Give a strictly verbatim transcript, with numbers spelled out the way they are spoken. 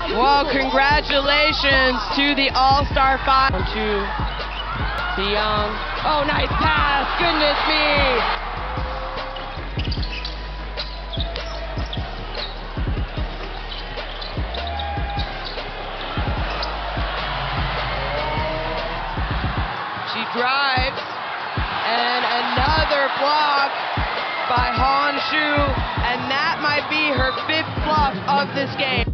Well, congratulations to the All-Star Five. On to Dion. Oh, nice pass. Goodness me. She drives. And another block by Han Shu. And that might be her fifth block of this game.